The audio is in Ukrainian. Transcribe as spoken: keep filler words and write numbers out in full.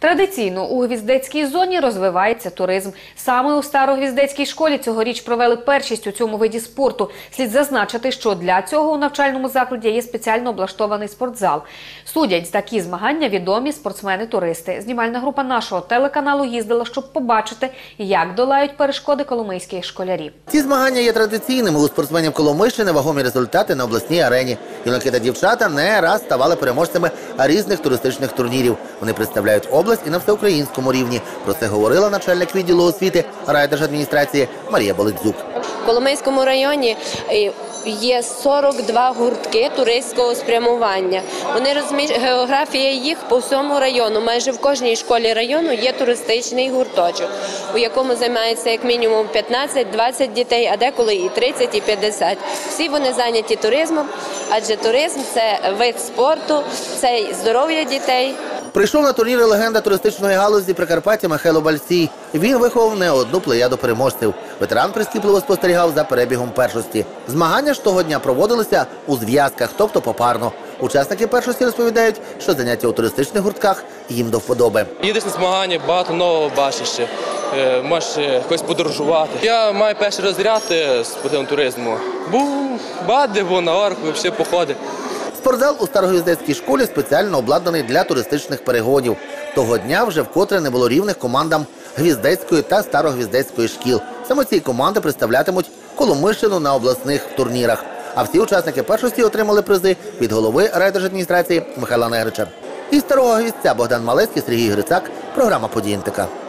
Традиційно у Гвіздецькій зоні розвивається туризм. Саме у Старогвіздецькій школі цьогоріч провели першість у цьому виді спорту. Слід зазначити, що для цього у навчальному закладі є спеціально облаштований спортзал. Судять такі змагання відомі спортсмени-туристи. Знімальна група нашого телеканалу їздила, щоб побачити, як долають перешкоди коломийські школярі. Ці змагання є традиційними. У спортсменів Коломийщини вагомі результати на обласній арені. Юнаки та дівчата не раз ставали переможцями різних туристичних турнірів. Вони представляють область і на всеукраїнському рівні. Про це говорила начальник відділу освіти райдержадміністрації Марія Болидзюк. В Коломийському районі є сорок два гуртки туристського спрямування. Вони розміщені, географія їх по всьому району. Майже в кожній школі району є туристичний гурточок, у якому займається як мінімум п'ятнадцять-двадцять дітей, а деколи і тридцять, і п'ятдесят. Всі вони зайняті туризмом, адже туризм – це вид спорту, це здоров'я дітей. Прийшов на турніри легенда туристичної галузі Прикарпаття Михайло Бальсій. Він виховав не одну плеяду переможців. Ветеран прискіпливо спостерігав за перебігом першості. Змагання ж того дня проводилися у зв'язках, тобто попарно. Учасники першості розповідають, що заняття у туристичних гуртках їм до вподоби. Їдеш на змагання, багато нового бачиш, можеш якось подорожувати. Я маю перший розряд спортивного туризму. Був багато де був на горах, взагалі походи. Спортзал у Старогвіздецькій школі спеціально обладнаний для туристичних перегонів. Того дня вже вкотре не було рівних командам Гвіздецької та Старогвіздецької шкіл. Саме ці команди представлятимуть Коломийщину на обласних турнірах. А всі учасники першості отримали призи від голови райдержадміністрації Михайла Негрича. Із Старого Гвіздця Богдан Малецький, Сергій Грицак. Програма «Події ен те ка».